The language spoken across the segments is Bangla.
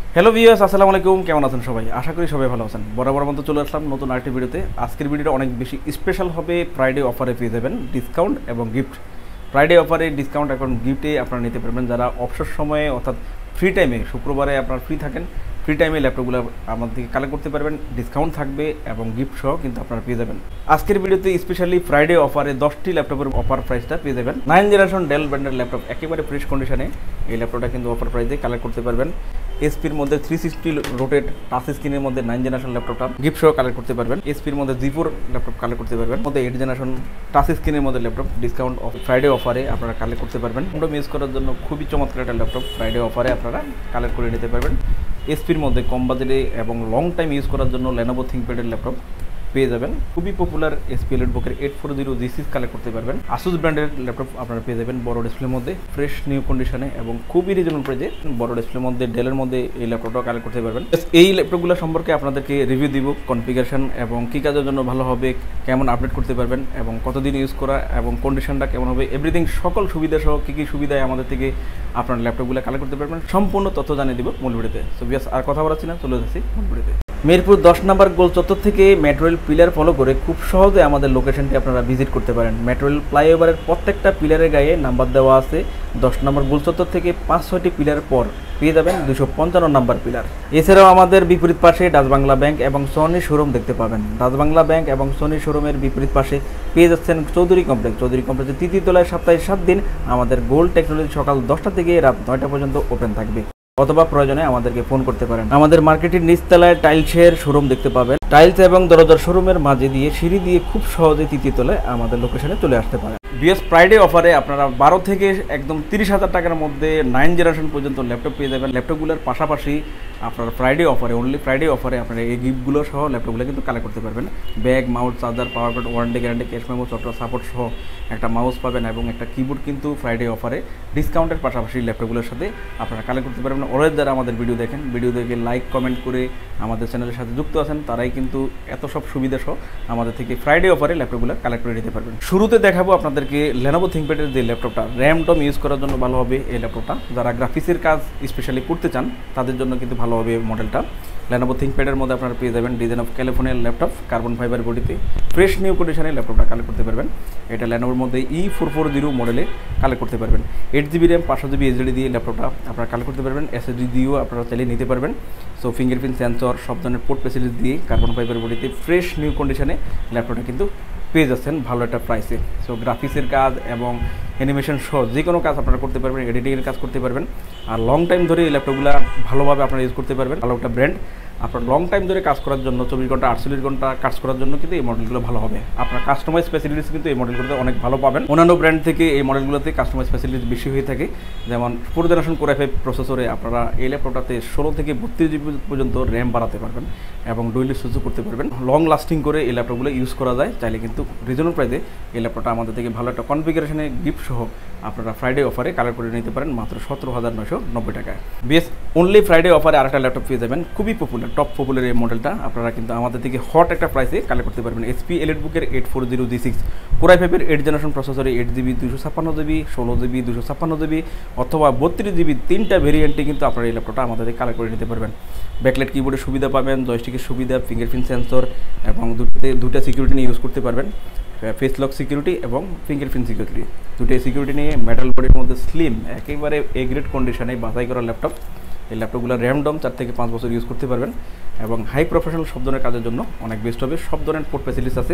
হ্যালো ভিউয়ার্স, আসসালামু আলাইকুম। কেমন আছেন সবাই? আশা করি সবাই ভালো আছেন। বরাবর মতো চলে আসলাম নতুন আরেকটি ভিডিওতে। আজকের ভিডিওটা অনেক বেশি স্পেশাল হবে। ফ্রাইডে অফারে পেয়ে যাবেন ডিসকাউন্ট এবং গিফট। ফ্রাইডে অফারে ডিসকাউন্ট এখন গিফটে আপনারা নিতে পারবেন যারা অবসর সময়ে অর্থাৎ ফ্রি টাইমে, শুক্রবারে আপনারা ফ্রি থাকেন, ফ্রি টাইমে ল্যাপটপগুলো আমাদের থেকে কালেক্ট করতে পারবেন। ডিসকাউন্ট থাকবে এবং গিফট সহ কিন্তু আপনারা পেয়ে যাবেন। আজকের ভিডিওতে স্পেশালি ফ্রাইডে অফারে 10টি ল্যাপটপের অফার প্রাইসটা পেয়ে যাবেন। 9 জেনারেশন ডেল ব্র্যান্ডের ল্যাপটপ একেবারে ফ্রেশ কন্ডিশনে এই ল্যাপটপটা কিন্তু অফার প্রাইসে কালেক্ট করতে পারবেন। এসপির মধ্যে 360 রোটেট টাচ স্ক্রিনের মধ্যে 9 জেনারেশন ল্যাপটপটা গিফট সহ কালেক্ট করতে পারবেন। এসপির মধ্যে G4 ল্যাপটপ কালেক্ট করতে পারবেন। মধ্যে 8 জেনারেশন টাচ স্ক্রিনের মধ্যে ল্যাপটপ ডিসকাউন্ট ফ্রাইডে অফারে আপনারা কালেক্ট করতে পারবেন। ল্যাপটপ ইউজ করার জন্য খুবই চমৎকার একটা ল্যাপটপ ফ্রাইডে অফারে আপনারা কালেক্ট করে নিতে পারবেন। এসপির মধ্যে কম বাজেটে এবং লং টাইম ইউজ করার জন্য Lenovo ThinkPad-এর ল্যাপটপ পেয়ে যাবেন। খুবই পপুলার SP এলিটবুকের 840 G6 কালেক্ট করতে পারবেন। Asus ব্র্যান্ডের ল্যাপটপ আপনারা পেয়ে যাবেন বড় ডিসপ্লের মধ্যে, ফ্রেশ নিউ কন্ডিশনে এবং খুবই রিজনেবল প্রাইসে বড় ডিসপ্লের মধ্যে ডেলের মধ্যে এই ল্যাপটপটা কালেক্ট করতে পারবেন। এই ল্যাপটপগুলো সম্পর্কে আপনাদেরকে রিভিউ দিব, কনফিগারেশন এবং কী কাজের জন্য ভালো হবে, কেমন আপডেট করতে পারবেন এবং কতদিন ইউজ করা এবং কন্ডিশনটা কেমন হবে, এভরিথিং সকল সুবিধা সহ কী কী সুবিধায় আমাদের থেকে আপনার ল্যাপটপগুলো কালেক্ট করতে পারবেন সম্পূর্ণ তথ্য জানিয়ে দিব মূল ভিডিওতে। সো বিয়াস আর কথা বলাচ্ছি না, চলে যাচ্ছি মূল ভিডিওতে। মিরপুর 10 নম্বর গোল চত্বর থেকে মেট্রো রেল পিলার ফলো করে খুব সহজে আমাদের লোকেশনটি আপনারা ভিজিট করতে পারেন। মেট্রো রেল ফ্লাইওভারের প্রত্যেকটা পিলারের গায়ে নাম্বার দেওয়া আছে। 10 নম্বর গোল চত্বর থেকে 5-6টি পিলার পর পেয়ে যাবেন 255 নম্বর পিলার। এছাড়াও আমাদের বিপরীত পাশে ডাচ বাংলা ব্যাংক এবং সনি শোরুম দেখতে পাবেন। ডাচ বাংলা ব্যাংক এবং সনি শোরুমের বিপরীত পাশে পেয়ে যাচ্ছেন চৌধুরী কমপ্লেক্স। চৌধুরী কমপ্লেক্সের তৃতীয় তলায় সপ্তাহে 7 দিন আমাদের গোল্ড টেকনোলজি সকাল 10টা থেকে রাত 9টা পর্যন্ত ওপেন থাকবে, অথবা প্রয়োজনে আমাদেরকে ফোন করতে পারেন। আমাদের মার্কেটের নিচতলায় টাইলসের শোরুম দেখতে পাবেন। টাইলস এবং দরজার শোরুমের মাঝে দিয়ে সিঁড়ি দিয়ে খুব সহজে তৃতীয় তলায় আমাদের লোকেশনে চলে আসতে পারেন। বিএস ফ্রাইডে অফারে আপনারা 12 থেকে একদম 30,000 টাকার মধ্যে 9 জেনারেশন পর্যন্ত ল্যাপটপ পেয়ে যাবেন। ল্যাপটপগুলোর পাশাপাশি আপনারা ফ্রাইডে অফারে, অনলি ফ্রাইডে অফারে আপনারা এই গিফটগুলো সহ ল্যাপটপগুলো কিন্তু কালেক্ট করতে পারবেন। Bag, mouse, charger, power bank, warranty guarantee, cash memo, software support সহ একটা মাউস পাবেন এবং একটা কিবোর্ড কিন্তু ফ্রাইডে অফারে ডিসকাউন্টের পাশাপাশি ল্যাপটপগুলোর সাথে আপনারা কালেক্ট করতে পারবেন। অলওয়েজ যারা আমাদের ভিডিও দেখেন, ভিডিও দেখে লাইক কমেন্ট করে আমাদের চ্যানেলের সাথে যুক্ত আছেন, তারাই কিন্তু এত সব সুবিধা সহ আমাদের থেকে ফ্রাইডে অফারে ল্যাপটপগুলো কালেক্ট করে নিতে পারবেন। শুরুতে দেখাবো আপনাদেরকে Lenovo ThinkPad-এর যে ল্যাপটপটা র্যাম-টম ইউজ করার জন্য ভালো হবে এই ল্যাপটপটা। যারা গ্রাফিক্সের কাজ স্পেশালি করতে চান তাদের জন্য কিন্তু ভালো হবে মডেলটা। Lenovo ThinkPad-এর মধ্যে আপনারা পেয়ে যাবেন ডিজাইন অফ ক্যালিফোর্নিয়ার ল্যাপটপ, কার্বন ফাইবার বডিতে ফ্রেশ নিউ কন্ডিশনে ল্যাপটপটা কালেক্ট করতে পারবেন। এটা Lenovoর মধ্যে E440 মডেলে কালেক্ট করতে পারবেন। 8GB র্যাম 500GB SSD দিয়ে ল্যাপটপটা আপনারা কালেক্ট করতে পারবেন। SSD দিয়েও আপনারা চাইলে নিতে পারবেন। সো ফিঙ্গারপ্রিন্ট সেন্সর সব ধরনের পোর্ট ফেসিলিটি দিয়ে কার্বন ফাইবার বডিতে ফ্রেশ নিউ কন্ডিশনে ল্যাপটপটা কিন্তু পেয়ে যাচ্ছেন ভালো একটা প্রাইসে। সো গ্রাফিক্সের কাজ এবং অ্যানিমেশন সহ যে কোনো কাজ আপনারা করতে পারবেন, এডিটিংয়ের কাজ করতে পারবেন। আর লং টাইম ধরে এই ল্যাপটপগুলো ভালোভাবে আপনারা ইউজ করতে পারবেন। ভালো একটা ব্র্যান্ড, আপনার লং টাইম ধরে কাজ করার জন্য 24 ঘন্টা 48 ঘন্টা কাজ করার জন্য কিন্তু এই মডেলগুলো ভালো হবে। আপনার কাস্টমাইজ ফ্যাসিলিটিস কিন্তু এই মডেলগুলোতে অনেক ভালো পাবেন। অন্যান্য ব্র্যান্ড থেকে এই মডেলগুলোতে কাস্টমাইজ ফ্যাসিলিটিস বেশি হয়ে থাকে। যেমন 4th জেনারেশন Core i5 প্রসেসরে আপনারা এই ল্যাপটপটাতে 16 থেকে 32GB পর্যন্ত র্যাম বাড়াতে পারবেন এবং ডুয়েল সুইচ করতে পারবেন। লং লাস্টিং করে এই ল্যাপটপগুলো ইউজ করা যায়। চাইলে কিন্তু রিজনেবল প্রাইসে এই ল্যাপটপটা আমাদের থেকে ভালো একটা কনফিগারেশনে গিফট সহ আপনারা ফ্রাইডে অফারে কালেক্ট করে নিতে পারেন মাত্র 17,990 টাকায়। বেশ অনলি ফ্রাইডে অফারে আরেকটা ল্যাপটপ পেয়ে যাবেন, খুবই পপুলার, টপ পপুলার এই মডেলটা আপনারা কিন্তু আমাদের থেকে হট একটা প্রাইসে কালেক্ট করতে পারবেন। SP এলিটবুকের 840 G6 Core i5-এর 8 জেনারেশন প্রসেসরে 8GB 256GB 16GB 256GB অথবা 32GB 3টা ভেরিয়েন্টে কিন্তু আপনারা এই ল্যাপটপটা আমাদের থেকে কালেক্ট করে নিতে পারবেন। ব্যাকলাইট কিবোর্ডের সুবিধা পাবেন, জয়স্টিকের সুবিধা, ফিঙ্গারপ্রিন্ট সেন্সর এবং দুটো সিকিউরিটি নিয়ে ইউজ করতে পারবেন। ফেস লক সিকিউরিটি এবং ফিঙ্গারপ্রিন্ট সিকিউরিটি, দুটো সিকিউরিটি নিয়ে মেটাল বডির মধ্যে স্লিম একেবারে এ গ্রেড কন্ডিশনে বাছাই করা ল্যাপটপ। এই ল্যাপটপগুলো র্যাম-ডম 4 থেকে 5 বছর ইউজ করতে পারবেন এবং হাই প্রফেশনাল সব ধরনের কাজের জন্য অনেক বেস্ট হবে। সব ধরনের পোর্ট ফ্যাসিলিটিস আছে।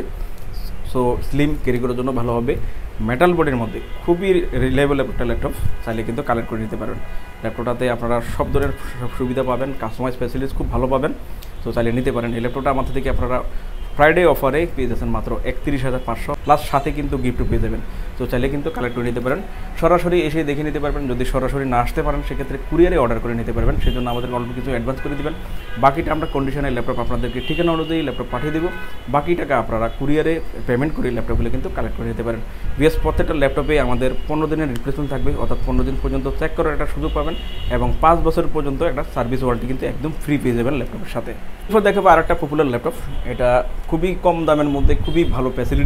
সো স্লিম ক্যারি করার জন্য ভালো হবে। মেটাল বডির মধ্যে খুবই রিলায়েবল একটা ল্যাপটপ, চাইলে কিন্তু কালেক্ট করে নিতে পারবেন। ল্যাপটপটাতে আপনারা সব ধরনের সুবিধা পাবেন, কাস্টমাইজ ফ্যাসিলিটিস খুব ভালো পাবেন। তো চাইলে নিতে পারেন। এই ল্যাপটপটা আমাদের থেকে আপনারা ফ্রাইডে অফারে পেয়ে যাচ্ছেন মাত্র 31,500 প্লাস সাথে কিন্তু গিফটও পেয়ে যাবেন। তো চাইলে কিন্তু কালেক্ট করে নিতে পারেন। সরাসরি এসে দেখে নিতে পারবেন। যদি সরাসরি না আসতে পারেন সেক্ষেত্রে কুরিয়ারে অর্ডার করে নিতে পারবেন। সেজন্য আমাদের অল্প কিছু অ্যাডভান্স করে দেবেন। বাকিটা আমরা কন্ডিশনের ল্যাপটপ আপনাদেরকে ঠিকানা অনুযায়ী ল্যাপটপ পাঠিয়ে দেবো। বাকি টাকা আপনারা কুরিয়ারে পেমেন্ট করে ল্যাপটপগুলো কিন্তু কালেক্ট করে নিতে পারেন। বিএস প্রত্যেকটা ল্যাপটপে আমাদের 15 দিনের রিপ্লেসমেন্ট থাকবে, অর্থাৎ 15 দিন পর্যন্ত চেক করার একটা সুযোগ পাবেন এবং 5 বছর পর্যন্ত একটা সার্ভিস ওয়ারেন্টি কিন্তু একদম ফ্রি পেয়ে যাবেন ল্যাপটপের সাথে। এরপর দেখাবো আরেকটা পপুলার ল্যাপটপ। এটা খুবই কম দামের মধ্যে খুবই ভালো ফ্যাসিলিটি সহ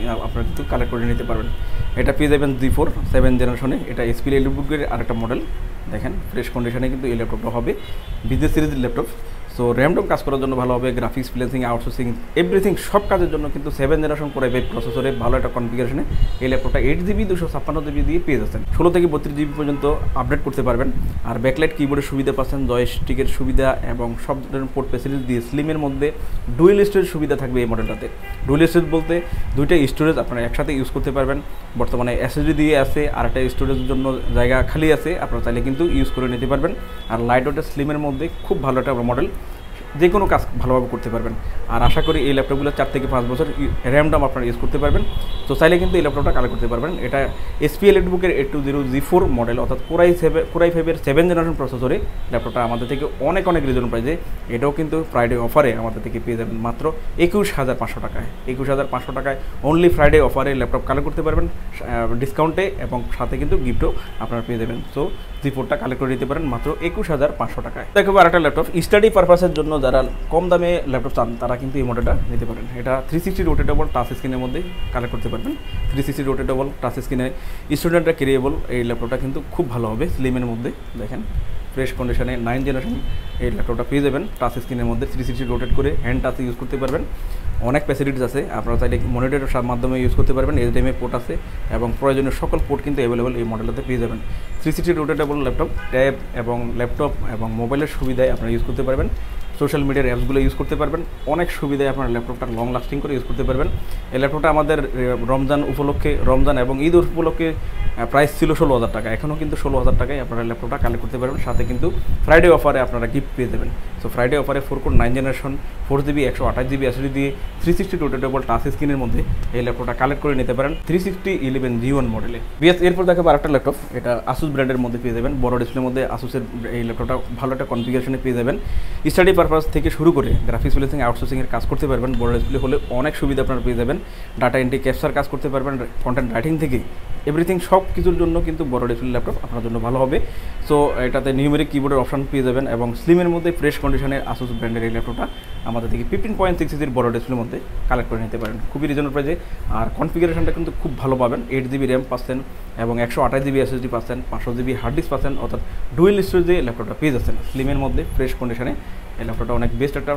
আপনারা কিন্তু কালেক্ট করে নিতে পারবেন। এটা পেয়ে যাবেন G4 7 জেনারেশনে। এটা এসপি এলিটবুকের আরেকটা মডেল। দেখেন ফ্রেশ কন্ডিশনে কিন্তু এই ল্যাপটপটা হবে, বিজনেস সিরিজের ল্যাপটপ। সো র্যামডম কাজ করার জন্য ভালো হবে, গ্রাফিক্স, ফ্রিল্যান্সিং, আউটসোর্সিং, এভরিথিং সব কাজের জন্য কিন্তু 7 জেনারেশন করে প্রসেসরে ভালো একটা কনফিগারেশনে এই ল্যাপটপটা 8GB 256GB দিয়ে পেয়ে যাচ্ছেন। 16 থেকে 32GB পর্যন্ত আপডেট করতে পারবেন। আর ব্যাকলাইট কিবোর্ডের সুবিধা পাচ্ছেন, জয়স্টিকের সুবিধা এবং সব ধরনের পোর্ট ফ্যাসিলিটি দিয়ে স্লিমের মধ্যে ডুয়েল স্টোরেজ সুবিধা থাকবে এই মডেলটাতে। ডুয়েল স্টোরেজ বলতে দুইটা স্টোরেজ আপনারা একসাথে ইউজ করতে পারবেন। বর্তমানে এসএসডি দিয়ে আছে, আর একটা স্টোরেজের জন্য জায়গা খালি আছে, আপনারা চাইলে কিন্তু ইউজ করে নিতে পারবেন। আর লাইট ওয়েটের স্লিমের মধ্যে খুব ভালো একটা মডেল, যে কোনো কাজ ভালোভাবে করতে পারবেন। আর আশা করি এই ল্যাপটপগুলো 4 থেকে 5 বছর র্যামডম আপনারা ইউজ করতে পারবেন। তো চাইলে কিন্তু এই ল্যাপটপটা কালেক্ট করতে পারবেন। এটা এসপি এলিটবুকের 820 G4 মডেল, অর্থাৎ কোরাই 5-এর 7 জেনারেশন প্রসেসরে ল্যাপটপটা আমাদের থেকে অনেক রিজনেবল প্রাইসে। এটাও কিন্তু ফ্রাইডে অফারে আমাদের থেকে পেয়ে যাবেন মাত্র 21,500 টাকায়। 21,500 টাকায় অনলি ফ্রাইডে অফারে ল্যাপটপ কালেক্ট করতে পারবেন ডিসকাউন্টে, এবং সাথে কিন্তু গিফটও আপনারা পেয়ে যাবেন। সো G4টা কালেক্ট করে নিতে পারেন মাত্র 21,500 টাকায়। দেখো আরেকটা ল্যাপটপ স্টাডি পারপাসের জন্য যারা কম দামে ল্যাপটপ চান তারা কিন্তু এই মডেলটা নিতে পারেন। এটা 360 রোটেটেবল টাচ স্ক্রিনের মধ্যে কালেক্ট করতে পারবেন। 360 রোটেটেবল টাচ স্ক্রিনে স্টুডেন্টরা ক্যারিয়েবল এই ল্যাপটপটা কিন্তু খুব ভালো হবে স্লিমের মধ্যে। দেখেন ফ্রেশ কন্ডিশনে 9 জেনারেশন এই ল্যাপটপটা পেয়ে যাবেন টাচ স্ক্রিনের মধ্যে। 360 রোটেট করে হ্যান্ড টাচে ইউজ করতে পারবেন। অনেক ফ্যাসিলিটিস আছে, আপনারা চাইলে মনিটরের মাধ্যমে ইউজ করতে পারবেন। HDMI পোর্ট আছে এবং প্রয়োজনীয় সকল পোর্ট কিন্তু অ্যাভেলেবল এই মডেলটাতে পেয়ে যাবেন। 360 রোটেটেবল ল্যাপটপ, ট্যাব এবং ল্যাপটপ এবং মোবাইলের সুবিধায় আপনারা ইউজ করতে পারবেন। সোশ্যাল মিডিয়ার অ্যাপসগুলো ইউজ করতে পারবেন। অনেক সুবিধায় আপনার ল্যাপটপটা লং লাস্টিং করে ইউজ করতে পারবেন। এই ল্যাপটপটা আমাদের রমজান উপলক্ষে, রমজান এবং ঈদ উপলক্ষে প্রাইস ছিল 16,000 টাকা। এখনও কিন্তু 16,000 টাকায় আপনারা ল্যাপটপটা কালেক্ট করতে পারবেন। সাথে কিন্তু ফ্রাইডে অফারে আপনারা গিফট পেয়ে দেবেন। সো ফ্রাইডে অফারে 4 core 9 generation 4GB 128GB SSD দিয়ে 360 রোটেটেবল টাচ স্ক্রিনের মধ্যে এই ল্যাপটপটা কালেক্ট করে নিতে পারেন 36011 G1 মডেলে। এরপর দেখাবো আরেকটা ল্যাপটপ, এটা আসুস ব্র্যান্ডের মধ্যে পেয়ে যাবেন। বড় ডিসপ্লের মধ্যে আসুসের এই ল্যাপটপটা ভালো একটা কনফিগারেশনে পেয়ে যাবেন। স্টাডি পারপাস থেকে শুরু করে গ্রাফিক্স, ফ্রিল্যান্সিং, আউটসোর্সিংয়ের কাজ করতে পারবেন। বড় ডিসপ্লে হলে অনেক সুবিধা আপনারা পেয়ে যাবেন। ডাটা এন্ট্রি, ক্যাপচার কাজ করতে পারবেন, কন্টেন্ট রাইটিং থেকে এভরিথিং সব কিছুর জন্য কিন্তু বড় ডিসপ্লে ল্যাপটপ আপনার জন্য ভালো হবে। সো এটাতে নিউমেরিক কিবোর্ডের অপশন পেয়ে যাবেন এবং স্লিমের মধ্যে ফ্রেশ কন্ডিশনে আসুস ব্র্যান্ডের এই ল্যাপটপটা আমাদের থেকে 15.6 ইঞ্চির বড় ডিসপ্লের মধ্যে কালেক্ট করে নিতে পারেন খুবই রিজনেবল প্রাইসে। আর কনফিগারেশনটা কিন্তু খুব ভালো পাবেন। 8GB র্যাম পাচ্ছেন এবং 128GB এসএসডি পাচ্ছেন, 500GB হার্ড ডিস্ক পাচ্ছেন, অর্থাৎ ডুয়েল স্টোরেজে ল্যাপটপটা পেয়ে যাচ্ছেন স্লিমের মধ্যে ফ্রেশ কন্ডিশনে। এই ল্যাপটপটা অনেক বেস্ট একটা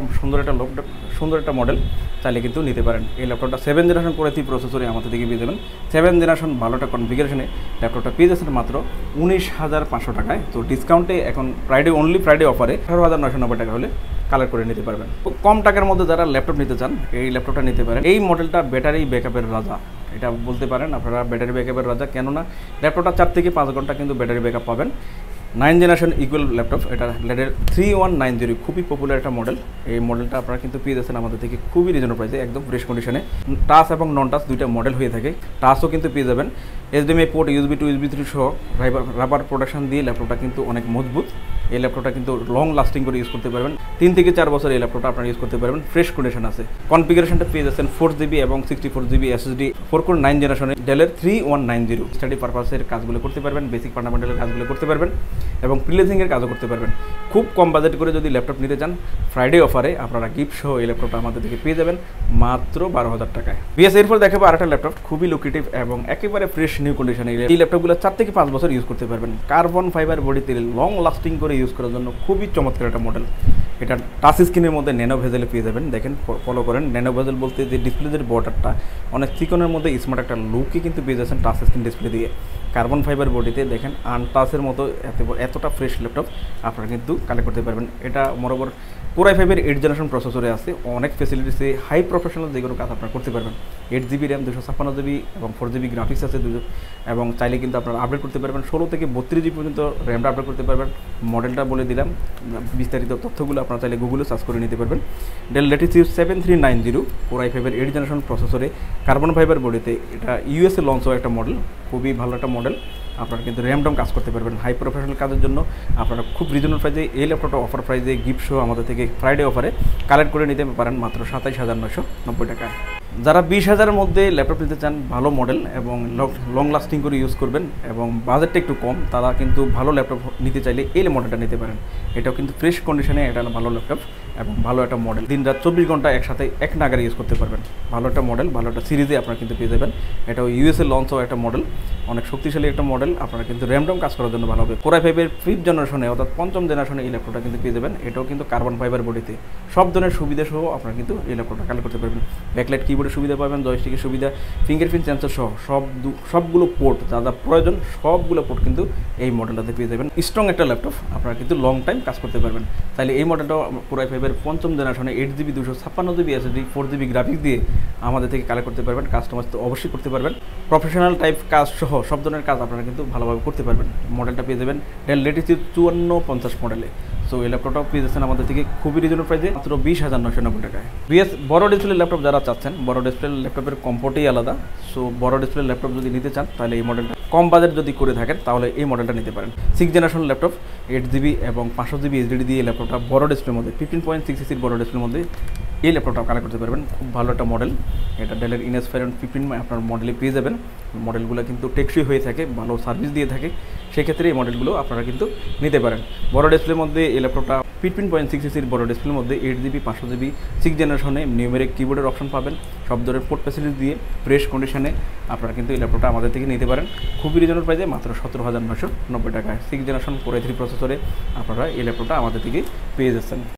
সুন্দর একটা মডেল, চাইলে কিন্তু নিতে পারেন। এই ল্যাপটপটা 7 জেনারেশন করে 3 প্রসেসরে আমাদের থেকে পেয়ে যাবেন। 7 জেনারেশন ভালো একটা কনফিগারেশনে ল্যাপটপটা পেয়ে যাচ্ছেন মাত্র 19,500 টাকায়। তো ডিসকাউন্টে এখন অনলি ফ্রাইডে অফারে 18,990 টাকা হলে কালেক্ট করে নিতে পারবেন। তো কম টাকার মধ্যে যারা ল্যাপটপ নিতে চান এই ল্যাপটপটা নিতে পারেন। এই মডেলটা ব্যাটারি ব্যাকআপের রাজা, এটা বলতে পারেন আপনারা ব্যাটারি ব্যাকআপের রাজা। কেননা ল্যাপটপটা 4 থেকে 5 ঘন্টা কিন্তু ব্যাটারি ব্যাকআপ পাবেন। 9 জেনারেশন ইকুয়াল ল্যাপটপ, এটা লেডের 3190, খুবই পপুলার একটা মডেল। এই মডেলটা আপনারা কিন্তু পেয়ে যাচ্ছেন আমাদের থেকে খুবই রিজনেবল প্রাইসে, একদম ফ্রেশ কন্ডিশনে। টাচ এবং নন টাচ দুইটা মডেল হয়ে থাকে। টাচও কিন্তু পেয়ে যাবেন। HDMI port, USB two USB 3 সহ রাবার প্রোডাকশন দিয়ে ল্যাপটপটা কিন্তু অনেক মজবুত। এই ল্যাপটপটা কিন্তু লং লাস্টিং করে ইউজ করতে পারবেন। 3 থেকে 4 বছর এই ল্যাপটপটা আপনারা ইউজ করতে পারবেন। ফ্রেশ কন্ডিশন আছে। কনফিগারেশনটা পেয়ে যাচ্ছেন 4GB এবং 64GB এসএসডি 4 কোর 9 জেনারেশনের ডেলের 3190। স্টাডি পারপাসের কাজগুলো করতে পারবেন, বেসিক ফান্ডামেন্টালের কাজগুলো করতে পারবেন এবং ফ্রিল্যান্সিংয়ের কাজও করতে পারবেন। খুব কম বাজেট করে যদি ল্যাপটপ নিতে চান ফ্রাইডে অফারে আপনারা গিফট সহ এই ল্যাপটপটা আমাদের থেকে পেয়ে যাবেন মাত্র 12,000 টাকায়। এরপর দেখাবো আরেকটা ল্যাপটপ, খুবই লুক্রেটিভ এবং একেবারে ফ্রেশ নিউ কন্ডিশনে। এই ল্যাপটপগুলো 4 থেকে 5 বছর ইউজ করতে পারবেন। কার্বন ফাইবার বডিতে লং লাস্টিং করে ইউজ করার জন্য খুবই চমৎকার একটা মডেল। এটা টাচ স্ক্রিনের মধ্যে ন্যানো ভেজেলে পেয়ে যাবেন। দেখেন, ফলো করেন। ন্যানো ভেজেল বলতে যে ডিসপ্লের বর্ডারটা অনেক চিকনের মধ্যে স্মার্ট একটা লুকই কিন্তু পেয়ে যাচ্ছেন টাচ স্ক্রিন ডিসপ্লে দিয়ে। কার্বন ফাইবার বডিতে দেখেন আনটাচের মতো এতটা ফ্রেশ ল্যাপটপ আপনারা কিন্তু কালেক্ট করতে পারবেন। এটা বরাবর কোরাই 5-এর 8 জেনারেশন প্রসেসরে আছে। অনেক ফেসিলিটিসে হাই প্রফেশনাল যে কোনো কাজ আপনারা করতে পারবেন। 8GB র্যাম, 256GB এবং 4GB গ্রাফিক্স আছে এবং চাইলে কিন্তু আপনারা আপডেট করতে পারবেন। 16 থেকে 32GB পর্যন্ত র্যামটা আপডেট করতে পারবেন। মডেলটা বলে দিলাম, বিস্তারিত তথ্যগুলো আপনারা চাইলে গুগলে সার্চ করে নিতে পারবেন। ডেল ল্যাটিটিউড 7390 কোরাই 5-এর 8 জেনারেশন প্রসেসরে কার্বন ফাইবার বডিতে। এটা ইউএসএ লঞ্চ হওয়া একটা মডেল, খুবই ভালো একটা মডেল। আপনারা কিন্তু র্যামডম কাজ করতে পারবেন। হাই প্রফেশনাল কাজের জন্য আপনারা খুব রিজনেবল প্রাইসে এই ল্যাপটপটা অফার প্রাইসে গিফট সহ আমাদের থেকে ফ্রাইডে অফারে কালেক্ট করে নিতে পারেন মাত্র 27,990 টাকায়। যারা 20,000-এর মধ্যে ল্যাপটপ নিতে চান, ভালো মডেল এবং লং লাস্টিং করে ইউজ করবেন এবং বাজেটটা একটু কম, তারা কিন্তু ভালো ল্যাপটপ নিতে চাইলে এই মডেলটা নিতে পারেন। এটাও কিন্তু ফ্রেশ কন্ডিশনে এটা ভালো ল্যাপটপ এবং ভালো একটা মডেল, দিন রাত 24 ঘন্টা একসাথে এক নাগারে ইউজ করতে পারবেন। ভালো একটা মডেল, ভালো একটা সিরিজে আপনারা কিন্তু পেয়ে যাবেন। এটাও ইউএসএ লঞ্চ হওয়া একটা মডেল, অনেক শক্তিশালী একটা মডেল। আপনারা কিন্তু র্যামডম কাজ করার জন্য ভালো হবে। কোর i5-এর 5th জেনারেশনে অর্থাৎ 5ম জেনারেশনে এই ল্যাপটপটা কিন্তু পেয়ে যাবেন। এটাও কিন্তু কার্বন ফাইবার বডিতে, সব ধরনের সুবিধা সহ আপনারা কিন্তু এই ল্যাপটপটা কালেক্ট করতে পারবেন। ব্যাকলাইট কিবোর্ডের সুবিধা পাবেন, জয়স্টিকের সুবিধা, ফিঙ্গারপ্রিন্ট সেন্সর সহ সবগুলো পোর্ট যা যা প্রয়োজন সবগুলো পোর্ট কিন্তু এই মডেলটাতে পেয়ে যাবেন। স্ট্রং একটা ল্যাপটপ, আপনারা কিন্তু লং টাইম কাজ করতে পারবেন। তাহলে এই মডেলটা কোর i5-এর 5ম জেনারেশনে 8GB 256GB SSD 4GB graphics দিয়ে আমাদের থেকে কালেক্ট করতে পারবেন। কাস্টমাইজ তো অবশ্যই করতে পারবেন। প্রফেশনাল টাইপ কাজ সহ সব ধরনের কাজ আপনারা কিন্তু ভালোভাবে করতে পারবেন। মডেলটা পেয়ে যাবেন ডেল লেটিটিউড 5450 মডেলে। সো এই ল্যাপটপটাও পেয়ে যাচ্ছেন আমাদের থেকে খুবই রিজনেবল প্রাইসে, মাত্র 20,990 টাকায়। বড় ডিসপ্লে ল্যাপটপ যারা চাচ্ছেন, বড় ডিসপ্লে ল্যাপটপের কমফোর্টই আলাদা। সো বড় ডিসপ্লে ল্যাপটপ যদি নিতে চান তাহলে এই মডেলটা, কম বাজেট যদি করে থাকেন তাহলে এই মডেলটা নিতে পারেন। 6th জেনারেশন ল্যাপটপ, 8GB এবং 500GB SSD দিয়ে এই ল্যাপটপটা বড় ডিসপ্লের মধ্যে 15.6 ইঞ্চির বড় ডিসপ্লের মধ্যে এই ল্যাপটপটা কানেক্ট করতে পারবেন। খুব ভালো একটা মডেল। এটা ডেলের ইনস্পাইরন 15 আপনার মডেলে পেয়ে যাবেন। মডেলগুলো কিন্তু টেকসই হয়ে থাকে, ভালো সার্ভিস দিয়ে থাকে, সেক্ষেত্রে এই মডেলগুলো আপনারা কিন্তু নিতে পারেন। বড় ডিসপ্লের মধ্যে এই ল্যাপটপটা 15.6 ইঞ্চির বড় ডিসপ্লের মধ্যে 8GB 500GB 6th জেনারেশনে নিউমেরিক কিবোর্ডের অপশন পাবেন। সব ধরনের পোর্ট ফ্যাসিলিটি দিয়ে ফ্রেশ কন্ডিশনে আপনারা কিন্তু এই ল্যাপটপটা আমাদের থেকে নিতে পারেন খুবই রিজনেবল প্রাইসে, মাত্র 17,990 টাকায়। 6th জেনারেশন কোর i3 প্রসেসরে আপনারা এই ল্যাপটপটা আমাদের থেকে পেয়ে যাচ্ছেন।